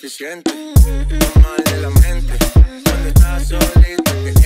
suficiente. No mal de la mente. Cuando estás solita, que